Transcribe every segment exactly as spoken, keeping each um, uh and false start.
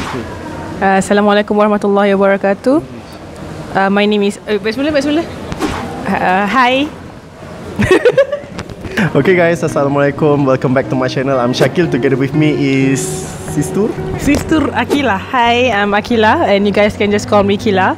Uh, Assalamualaikum warahmatullahi wabarakatuh. Uh, my name is... Uh, Bismillah, Bismillah. Uh, hi. Okay guys, Assalamualaikum. Welcome back to my channel. I'm Shakil. Together with me is Sister. Sister Akila. Hi, I'm Akila and you guys can just call me Kila.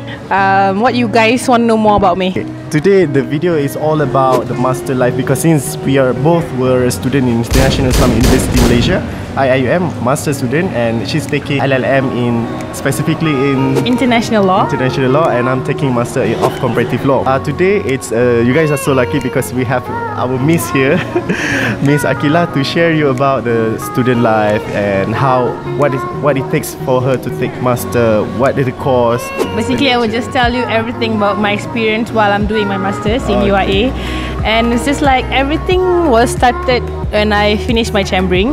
Um, what you guys want to know more about me? Okay. Today the video is all about the master life because since we are both were a student in International Islamic University Malaysia, I I U M master student and she's taking L L M in specifically in International Law. International Law and I'm taking master of Comparative Law. Uh, today it's uh, you guys are so lucky because we have our Miss here, Miss Akila, to share you about the student life and how what is what it takes for her to take master, what is the course. Basically, I will just tell you everything about my experience while I'm doing my masters in U R A, and it's just like everything was started when I finished my chambering.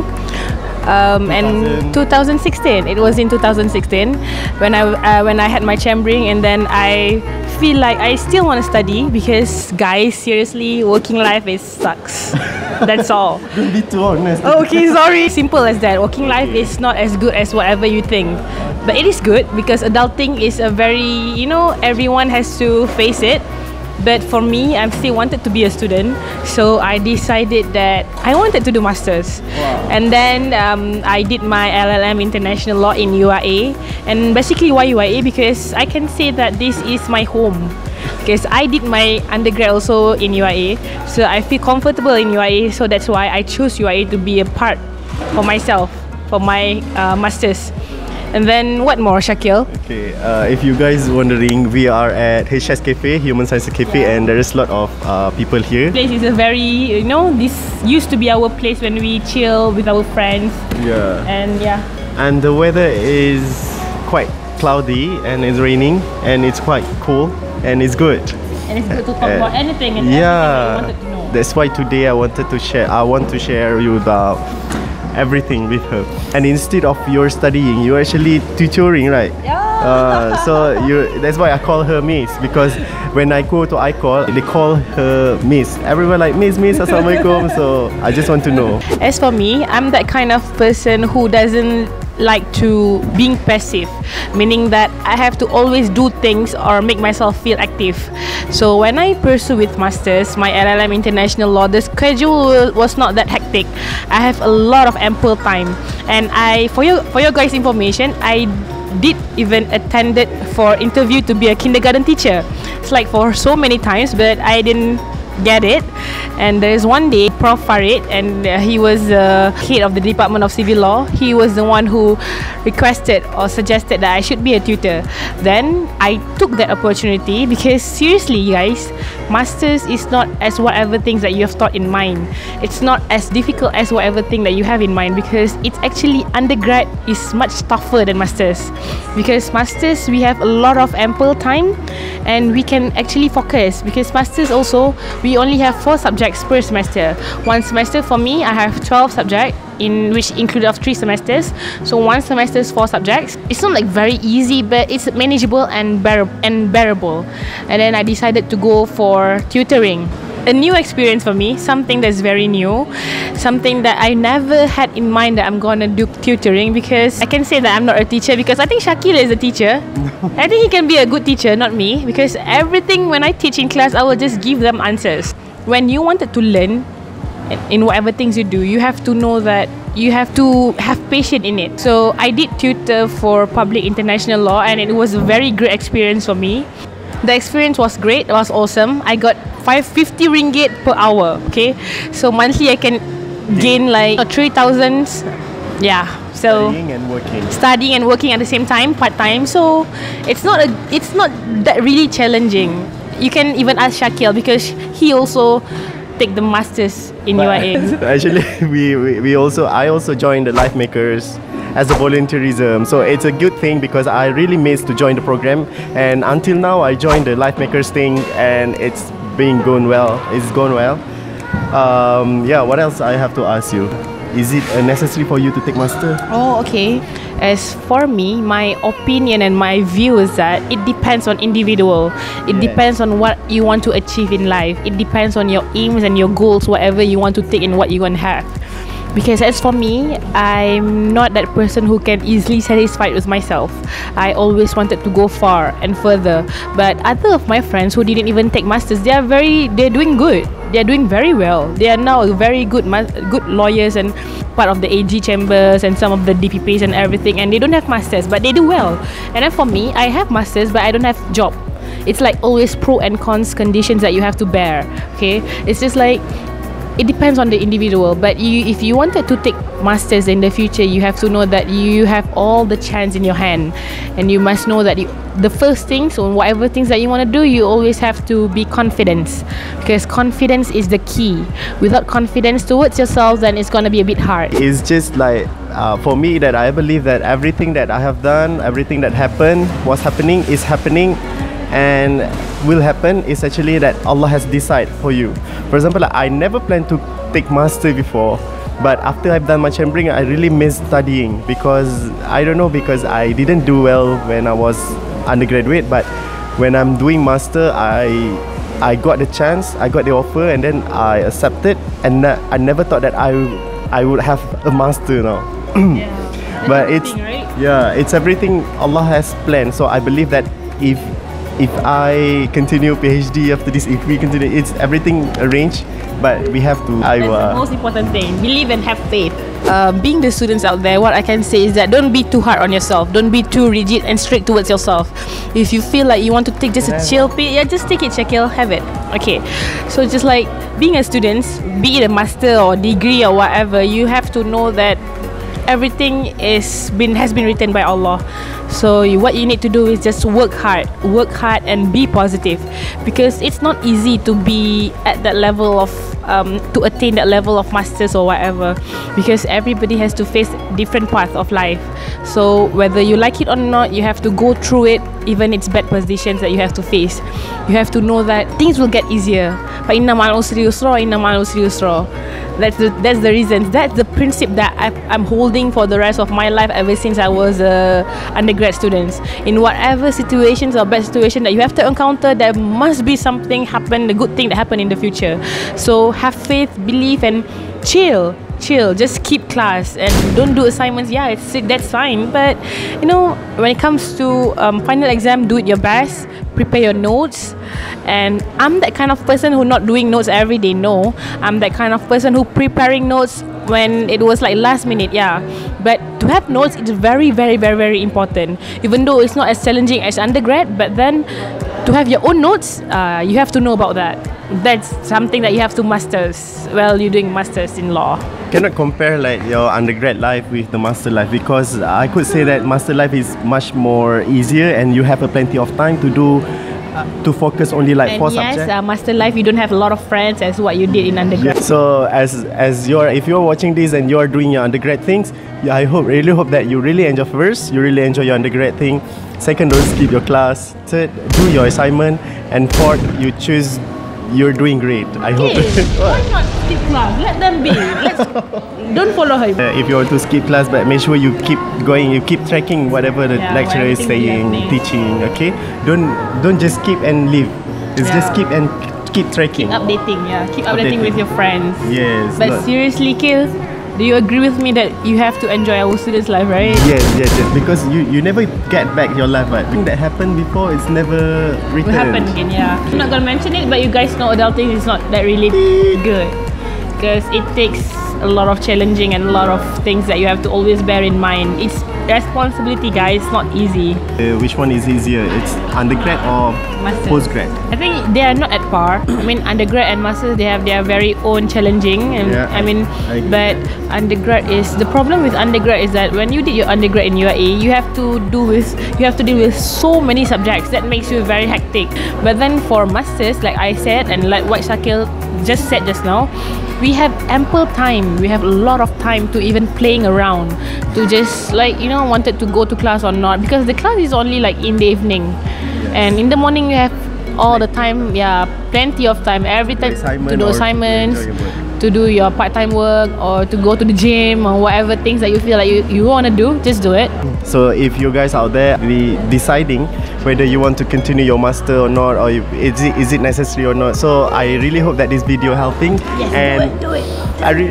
Um, and twenty sixteen, it was in two thousand sixteen when I uh, when I had my chambering, and then I feel like I still want to study because guys, seriously, working life is sucks. That's all. Don't be too honest. Oh, okay, sorry. Simple as that. Working life is not as good as whatever you think, but it is good because adulting is a very, you know, everyone has to face it. But for me, I still wanted to be a student, so I decided that I wanted to do masters. Wow. And then um, I did my L L M International Law in U R A. And basically, why U R A? Because I can say that this is my home. Because I did my undergrad also in U R A, so I feel comfortable in U R A. So that's why I chose U R A to be a part for myself for my uh, masters. And then what more, Shakil? Okay, uh, if you guys wondering, we are at H S Cafe, Human Science Cafe, yeah. And there is a lot of uh, people here. This place is a very, you know, this used to be our place when we chill with our friends. Yeah. And yeah. And the weather is quite cloudy and it's raining and it's quite cool and it's good. And it's good to talk uh, about anything and yeah, everything that you wanted to know. That's why today I wanted to share. I want to share you about everything with her. And instead of your studying, you're actually tutoring, right? Yeah. Uh, so you that's why I call her Miss, because when I go to I call, they call her Miss. Everyone like Miss, Miss, Assalamualaikum. So I just want to know. As for me, I'm that kind of person who doesn't like to being passive, meaning that I have to always do things or make myself feel active. So when I pursue with masters, my L L M International Law, the schedule was not that hectic. I have a lot of ample time, and I for your for your guys' information, I did even attended for interview to be a kindergarten teacher. It's like for so many times, but I didn't get it. And there is one day, Prof Farid, and uh, he was the uh, head of the Department of Civil Law. He was the one who requested or suggested that I should be a tutor. Then I took that opportunity because seriously, guys, masters is not as whatever things that you have taught in mind. It's not as difficult as whatever thing that you have in mind, because it's actually undergrad is much tougher than masters. Because masters, we have a lot of ample time and we can actually focus, because masters also, we only have four subjects per semester. One semester for me, I have twelve subjects, in which include of three semesters. So one semester is four subjects. It's not like very easy, but it's manageable and bear and bearable. And then I decided to go for tutoring. A new experience for me, something that's very new, something that I never had in mind that I'm gonna do tutoring, because I can say that I'm not a teacher because I think Shakil is a teacher. I think he can be a good teacher, not me, because everything when I teach in class, I will just give them answers. When you wanted to learn in whatever things you do, you have to know that you have to have patience in it. So I did tutor for public international law, and it was a very great experience for me. The experience was great. It was awesome. I got five hundred fifty ringgit per hour. Okay, so monthly I can gain like three thousand. Yeah. So studying and working. Studying and working at the same time, part time. So it's not a. It's not that really challenging. You can even ask Shakil because he also take the masters in U R A. Actually, we, we we also I also joined the Life Makers as a volunteerism, so it's a good thing because I really missed to join the program, and until now I joined the Life Makers thing and it's been going well. It's going well. Um, yeah. What else I have to ask you? Is it uh, necessary for you to take master? Oh, okay. As for me, my opinion and my view is that it depends on individual. It yes. depends on what you want to achieve in life. It depends on your aims and your goals, whatever you want to take and what you want to have. Because as for me, I'm not that person who can easily satisfied with myself. I always wanted to go far and further. But other of my friends who didn't even take masters, they are very, they're doing good. They're doing very well. They are now very good, good lawyers and part of the A G chambers and some of the D P Ps and everything. And they don't have masters, but they do well. And then for me, I have masters, but I don't have job. It's like always pro and cons conditions that you have to bear. Okay, it's just like it depends on the individual. But you, if you wanted to take masters in the future, you have to know that you have all the chance in your hand, and you must know that you, the first things or whatever things that you want to do, you always have to be confident, because confidence is the key. Without confidence towards yourself, then it's gonna be a bit hard. It's just like uh, for me that I believe that everything that I have done, everything that happened, what's happening is happening and will happen is actually that Allah has decided for you. For example, like, I never planned to take master before, but after I've done my chambering, I really miss studying because I don't know, because I didn't do well when I was undergraduate, but when I'm doing master, I I got the chance, I got the offer, and then I accepted, and I never thought that I I would have a master now. Yeah, but it's right? yeah, it's everything Allah has planned. So I believe that if if I continue PhD after this, if we continue, it's everything arranged, but we have to. That's the most important thing. Believe and have faith. Uh, being the students out there, what I can say is that don't be too hard on yourself. Don't be too rigid and strict towards yourself. If you feel like you want to take just a chill pill, yeah, just take it, Shakil, have it. Okay. So just like being a student, be it a master or degree or whatever, you have to know that everything is been has been written by Allah. So you, what you need to do is just work hard, work hard and be positive, because it's not easy to be at that level of um, to attain that level of masters or whatever, because everybody has to face different paths of life. So whether you like it or not, you have to go through it. Even it's bad positions that you have to face, you have to know that things will get easier. Fa inna ma'al usri yusra, inna ma'al usri yusra. That's the that's the reason. That's the principle that I, I'm holding for the rest of my life ever since I was a undergrad student. In whatever situations or bad situation that you have to encounter, there must be something happen, the good thing that happen in the future. So have faith, believe, and chill. Chill, just keep class and don't do assignments. Yeah, it's that's fine, but you know, when it comes to um, final exam, do it your best, prepare your notes. And I'm that kind of person who not doing notes every day. No, I'm that kind of person who preparing notes when it was like last minute. Yeah, but to have notes, it's very very very very important, even though it's not as challenging as undergrad. But then to have your own notes, uh, you have to know about that. That's something that you have to master while you're doing masters in law. Cannot compare like your undergrad life with the master life, because I could say that master life is much more easier and you have a plenty of time to do uh, to focus only like and four yes, subjects. Uh, master life, you don't have a lot of friends as what you did in undergrad. Yeah. So as as you're if you're watching this and you're doing your undergrad things, yeah, I hope really hope that you really enjoy first, you really enjoy your undergrad thing. Second, don't skip your class. Third, do your assignment, and fourth, you choose. You're doing great. I okay. hope. Why not skip class? Let them be. Let's don't follow her. Uh, if you want to skip class, but make sure you keep going. You keep tracking whatever the yeah, lecturer is saying, teaching. Okay. Don't don't just skip and leave. It's yeah. just keep and keep tracking. Keep updating. Yeah. Keep updating, updating with your friends. Yes. But not. Seriously, Kil, do you agree with me that you have to enjoy our students' life, right? Yes, yes, yes. Because you, you never get back your life, but thing that happened before, it's never returned. Will happen again, yeah. I'm not gonna mention it, but you guys know adulting is not that really good, because it takes a lot of challenging and a lot of things that you have to always bear in mind. It's responsibility, guys. It's not easy. Uh, which one is easier? It's undergrad or Masters. postgrad? I think they are not at par. I mean, undergrad and masters, they have their very own challenging, and yeah, I mean, I but undergrad is the problem with undergrad is that when you did your undergrad in U A E, you have to do with you have to deal with so many subjects that makes you very hectic. But then for masters, like I said, and like what Shakil just said just now, we have ample time. We have a lot of time to even playing around, to just like, you know, wanted to go to class or not, because the class is only like in the evening, yes. And in the morning you have all the time, yeah, plenty of time every time to do assignments, to do your part-time work, or to go to the gym, or whatever things that you feel like you, you want to do, just do it. So if you guys out there be deciding whether you want to continue your master or not, or is it, is it necessary or not, so I really hope that this video helping. Yes, and do it, do it. I really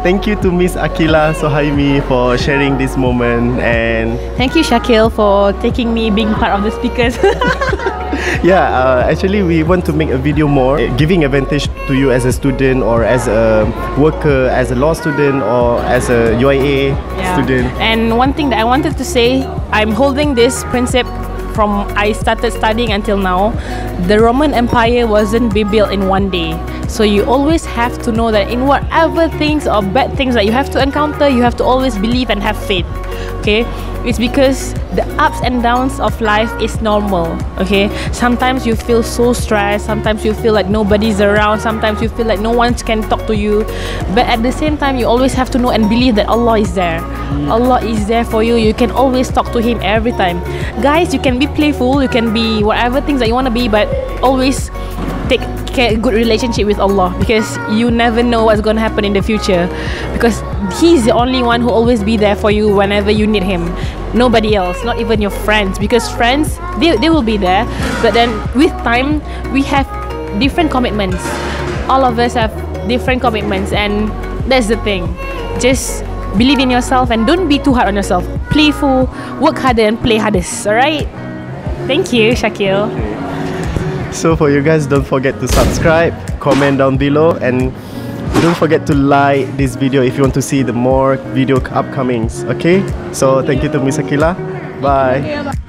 thank you to Miss Akila Sohaimi for sharing this moment, and Thank you, Shakil, for taking me being part of the speakers. yeah, uh, actually we want to make a video more uh, giving advantage to you as a student or as a worker, as a law student or as a U I A Yeah. student. And one thing that I wanted to say, I'm holding this principle from I started studying until now. The Roman Empire wasn't be built in one day. So you always have to know that in whatever things or bad things that you have to encounter, you have to always believe and have faith. Okay, it's because the ups and downs of life is normal. Okay, sometimes you feel so stressed, sometimes you feel like nobody's around, sometimes you feel like no one can talk to you, but at the same time you always have to know and believe that Allah is there. Allah is there for you. You can always talk to Him every time. Guys, you can be playful, you can be whatever things that you want to be, but always take care, good relationship with Allah, because you never know what's going to happen in the future, because He's the only one who always be there for you whenever you need Him. Nobody else, not even your friends, because friends, they, they will be there, but then with time we have different commitments. All of us have different commitments, and that's the thing. Just believe in yourself and don't be too hard on yourself. Playful, work harder and play hardest. Alright? Thank you, Shakil. So for you guys, don't forget to subscribe, comment down below, and don't forget to like this video if you want to see the more video upcomings. Okay, so thank you to Miss Akila. Bye.